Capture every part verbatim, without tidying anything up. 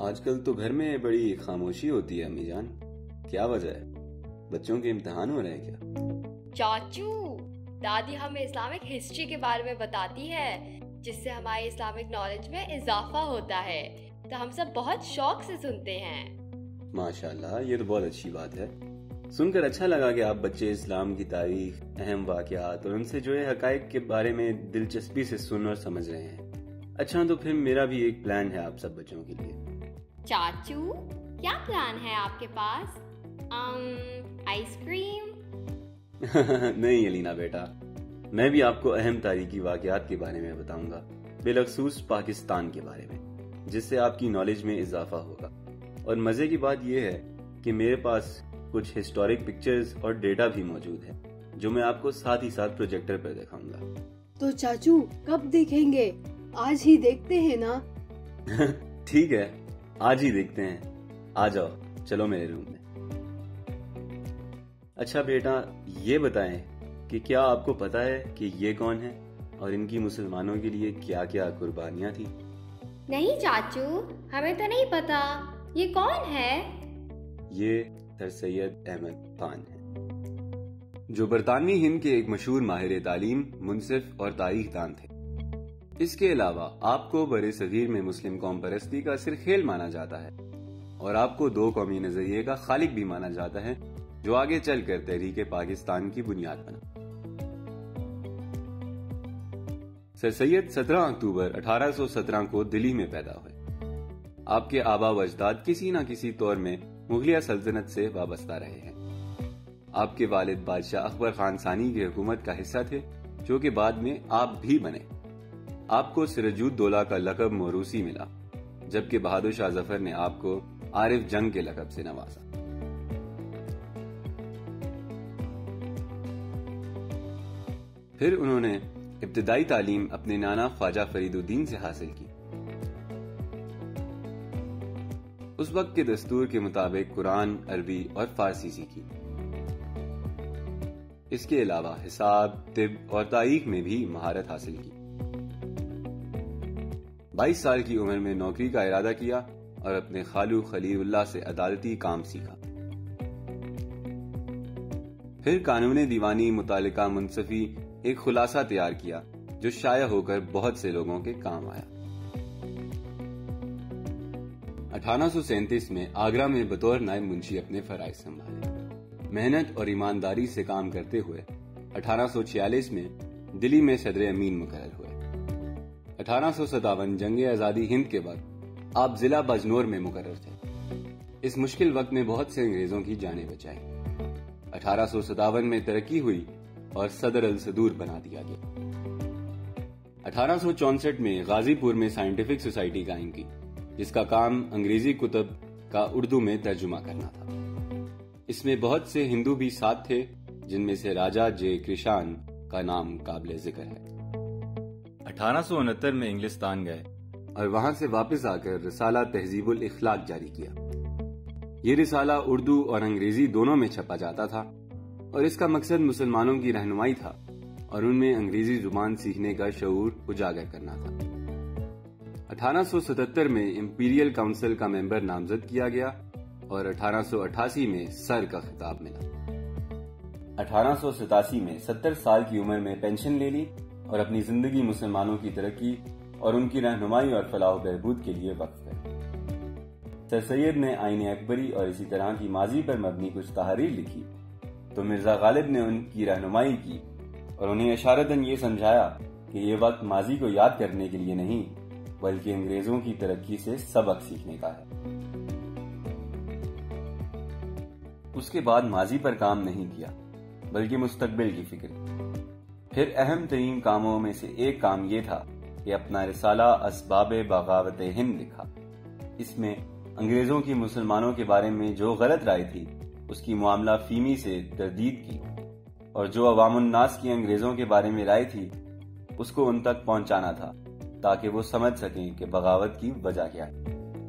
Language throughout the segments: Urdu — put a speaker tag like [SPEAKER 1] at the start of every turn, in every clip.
[SPEAKER 1] آج کل تو گھر میں بڑی خاموشی ہوتی ہے امی جان، کیا وجہ ہے؟ بچوں کے امتحان ہو رہے ہیں کیا؟
[SPEAKER 2] چاچو، دادی ہمیں اسلامک ہسٹری کے بارے میں بتاتی ہے جس سے ہماری اسلامک نالج میں اضافہ ہوتا ہے، تو ہم سب بہت شوق سے سنتے ہیں۔
[SPEAKER 1] ماشاءاللہ، یہ تو بہت اچھی بات ہے۔ سن کر اچھا لگا کہ آپ بچے اسلام کی تاریخ، اہم واقعات اور ان سے جڑے حقائق کے بارے میں دلچسپی سے سن اور سمجھ رہے ہیں۔ اچھا، تو پھر میرا بھی ایک پلان ہے آپ سب بچوں کے لیے۔
[SPEAKER 2] چاچو، کیا پلان ہے آپ کے پاس؟ Ice cream?
[SPEAKER 1] نہیں الینا بیٹا، میں بھی آپ کو اہم تاریخی واقعات کے بارے میں بتاؤں گا، بالخصوص پاکستان کے بارے میں، جس سے آپ کی نالج میں اضافہ ہوگا۔ اور مزے کی بات یہ ہے کہ میرے پاس کچھ ہسٹورک پکچرز اور ڈیٹا بھی موجود ہے جو میں آپ کو ساتھ ہی ساتھ پروجیکٹر پر دکھاؤں گا۔
[SPEAKER 3] تو چاچو کب دیکھیں گے؟ آج ہی دیکھتے ہیں نا؟
[SPEAKER 1] ٹھیک ہے، آج ہی دیکھتے ہیں، آ جاؤ، چلو میرے روم میں۔ اچھا بیٹا، یہ بتائیں کہ کیا آپ کو پتا ہے کہ یہ کون ہے اور ان کی مسلمانوں کے لیے کیا کیا قربانیاں تھیں؟
[SPEAKER 2] نہیں چاچو، ہمیں تو نہیں پتا، یہ کون ہے؟
[SPEAKER 1] یہ سر سید احمد خان ہے، جو برطانوی ہند کے ایک مشہور ماہر تعلیم، منصف اور تاریخ دان تھے۔ اس کے علاوہ آپ کو برِ صغیر میں مسلم قوم پرستی کا صرف کھیل مانا جاتا ہے، اور آپ کو دو قومی نظریے کا خالق بھی مانا جاتا ہے، جو آگے چل کر تحریک پاکستان کی بنیاد بنا۔ سر سید سترہ اکتوبر اٹھارہ سو سترہ کو دلی میں پیدا ہوئے۔ آپ کے آبا و اجداد کسی نہ کسی طور میں مغلیہ سلطنت سے وابستہ رہے ہیں۔ آپ کے والد بادشاہ اکبر خان ثانی کی حکومت کا حصہ تھے، جو کہ بعد میں آپ بھی بنے۔ آپ کو سراج الدولہ کا لقب موروثی ملا، جبکہ بہادر شاہ ظفر نے آپ کو عارف جنگ کے لقب سے نوازا۔ پھر انہوں نے ابتدائی تعلیم اپنے نانا خواجہ فرید الدین سے حاصل کی۔ اس وقت کے دستور کے مطابق قرآن، عربی اور فارسی سیکھی۔ اس کے علاوہ حساب، طب اور تاریخ میں بھی مہارت حاصل کی۔ بائیس سال کی عمر میں نوکری کا ارادہ کیا اور اپنے خالو خلیل اللہ سے عدالتی کام سیکھا۔ پھر قانون دیوانی، متعلقہ منصفی ایک خلاصہ تیار کیا جو شائع ہو کر بہت سے لوگوں کے کام آیا۔ اٹھارہ سو سینتیس میں آگرہ میں بطور نائب منشی اپنے فرائض سنبھالے۔ محنت اور ایمانداری سے کام کرتے ہوئے اٹھارہ سو چھیالیس میں دلی میں صدر امین مقرر ہوئے۔ اٹھارہ سو ستاون جنگ آزادی ہند کے بعد آپ ضلع بجنور میں مقرر تھے۔ اس مشکل وقت میں بہت سے انگریزوں کی جانیں بچائی۔ اٹھارہ سو ستاون میں ترقی ہوئی اور صدر الصدور بنا دیا گیا۔ اٹھارہ سو چونسٹھ میں غازی پور میں سائنٹیفک سوسائٹی قائم کی، جس کا کام انگریزی کتب کا اردو میں ترجمہ کرنا تھا۔ اس میں بہت سے ہندو بھی ساتھ تھے، جن میں سے راجہ جے کرشان کا نام قابل ذکر ہے۔ اٹھارہ سو انہتر میں انگلستان گئے اور وہاں سے واپس آ کر رسالہ تہذیب الاخلاق جاری کیا۔ یہ رسالہ اردو اور انگریزی دونوں میں چھپا جاتا تھا اور اس کا مقصد مسلمانوں کی رہنمائی تھا اور ان میں انگریزی زبان سیکھنے کا شعور اجاگر کرنا تھا۔ اٹھارہ سو ستتر میں امپیریل کونسل کا ممبر نامزد کیا گیا اور اٹھارہ سو اٹھاسی میں سر کا خطاب ملا۔ اٹھارہ سو ستاسی میں ستر سال کی عمر میں پینشن لے لی اور اپنی زندگی مسلمانوں کی ترقی اور ان کی رہنمائی اور فلاح و بہبود کے لیے وقف کر دی۔ سر سید نے آئین اکبری اور اسی طرح کی ماضی پر مبنی کچھ تحریر لکھی، تو مرزا غالب نے ان کی رہنمائی کی اور انہیں اشارتاً یہ سمجھایا کہ یہ وقت ماضی کو یاد کرنے کے لیے نہیں بلکہ انگریزوں کی ترقی سے سبق سیکھنے کا ہے۔ اس کے بعد ماضی پر کام نہیں کیا بلکہ مستقبل کی فکر کی۔ پھر اہم ترین کاموں میں سے ایک کام یہ تھا کہ اپنا رسالہ اسباب بغاوت ہند لکھا۔ اس میں انگریزوں کی مسلمانوں کے بارے میں جو غلط رائے تھی اس کی معاملہ فیمی سے تردید کی، اور جو عوام الناس کی انگریزوں کے بارے میں رائے تھی اس کو ان تک پہنچانا تھا تاکہ وہ سمجھ سکیں کہ بغاوت کی وجہ کیا ہے۔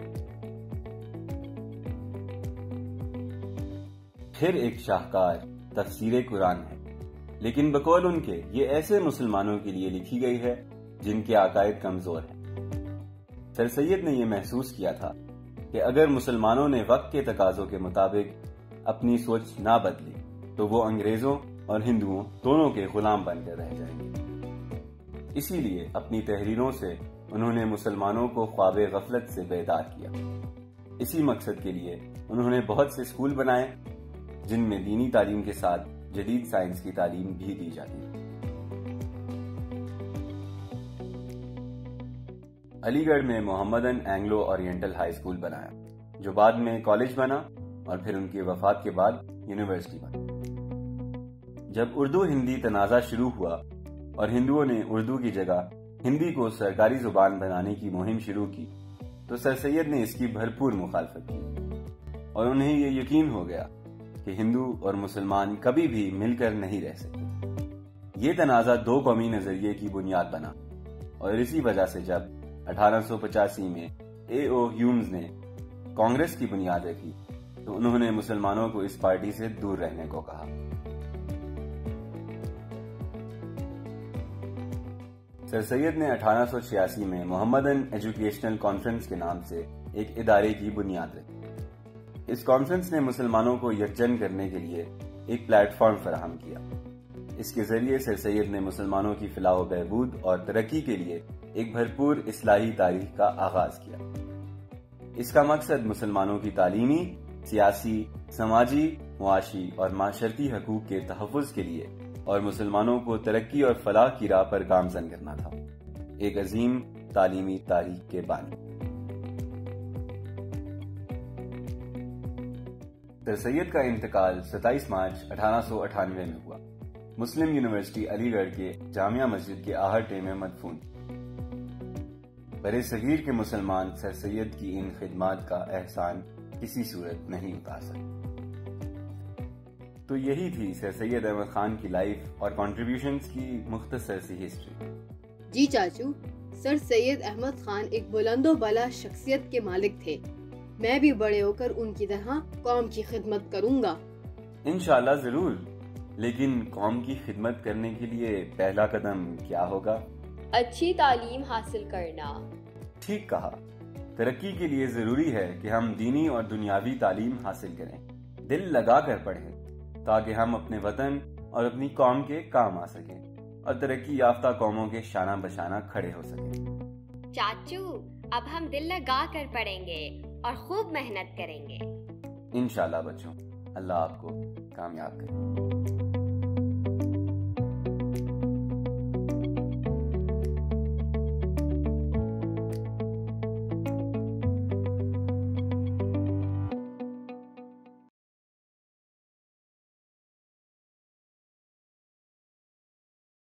[SPEAKER 1] پھر ایک شاہکار تفسیر قرآن ہے، لیکن بقول ان کے یہ ایسے مسلمانوں کے لیے لکھی گئی ہے جن کے عقائد کمزور ہیں۔ سر سید نے یہ محسوس کیا تھا کہ اگر مسلمانوں نے وقت کے تقاضوں کے مطابق اپنی سوچ نہ بدلی تو وہ انگریزوں اور ہندوؤں دونوں کے غلام بن کر رہ جائیں گے۔ اسی لیے اپنی تحریروں سے انہوں نے مسلمانوں کو خواب غفلت سے بیدار کیا۔ اسی مقصد کے لیے انہوں نے بہت سے اسکول بنائے جن میں دینی تعلیم کے ساتھ جدید سائنس کی تعلیم بھی دی جاتی ہے۔ علی گڑھ میں Mohammedan Anglo Oriental high school بنایا جو بعد میں کالج بنا اور پھر ان کی وفات کے بعد یونیورسٹی بنا۔ جب اردو ہندی تنازع شروع ہوا اور ہندوؤں نے اردو کی جگہ ہندی کو سرکاری زبان بنانے کی مہم شروع کی تو سر سید نے اس کی بھرپور مخالفت کی اور انہیں یہ یقین ہو گیا کہ ہندو اور مسلمان کبھی بھی مل کر نہیں رہ سکتے۔ یہ تنازع دو قومی نظریے کی بنیاد بنا اور اسی وجہ سے جب اٹھارہ سو پچاسی میں اے او ہیومز نے کانگریس کی بنیاد رکھی تو انہوں نے مسلمانوں کو اس پارٹی سے دور رہنے کو کہا۔ سر سید نے اٹھارہ سو چھیاسی میں محمدن ایجوکیشنل کانفرنس کے نام سے ایک ادارے کی بنیاد رکھی۔ اس کانفرنس نے مسلمانوں کو یکجن کرنے کے لیے ایک پلیٹ فارم فراہم کیا۔ اس کے ذریعے سر سید نے مسلمانوں کی فلاح و بہبود اور ترقی کے لیے ایک بھرپور اصلاحی تاریخ کا آغاز کیا۔ اس کا مقصد مسلمانوں کی تعلیمی، سیاسی، سماجی، معاشی اور معاشرتی حقوق کے تحفظ کے لیے اور مسلمانوں کو ترقی اور فلاح کی راہ پر گامزن کرنا تھا۔ ایک عظیم تعلیمی تاریخ کے بانی سر سید کا انتقال ستائیس مارچ اٹھارہ سو اٹھانوے میں ہوا۔ مسلم یونیورسٹی علی گڑھ کے جامعہ مسجد کے آہٹے میں مدفون۔ برے صغیر کے مسلمان سر سید کی ان خدمات کا احسان کسی صورت نہیں اتار سکتے۔ تو یہی تھی سر سید احمد خان کی لائف اور کنٹریبیوشنز کی مختصر سی ہسٹری۔
[SPEAKER 3] جی چاچو، سر سید احمد خان ایک بلند و بالا شخصیت کے مالک تھے۔ میں بھی بڑے ہو کر ان کی طرح قوم کی خدمت کروں گا۔
[SPEAKER 1] انشاءاللہ ضرور، لیکن قوم کی خدمت کرنے کے لیے پہلا قدم کیا ہوگا؟
[SPEAKER 2] اچھی تعلیم حاصل کرنا۔
[SPEAKER 1] ٹھیک کہا، ترقی کے لیے ضروری ہے کہ ہم دینی اور دنیاوی تعلیم حاصل کریں، دل لگا کر پڑھیں تاکہ ہم اپنے وطن اور اپنی قوم کے کام آ سکیں اور ترقی یافتہ قوموں کے شانہ بشانہ کھڑے ہو سکیں۔
[SPEAKER 2] چاچو، اب ہم دل لگا کر پڑھیں گے اور خوب محنت کریں گے۔
[SPEAKER 1] انشاءاللہ بچوں، اللہ آپ کو کامیاب کرے۔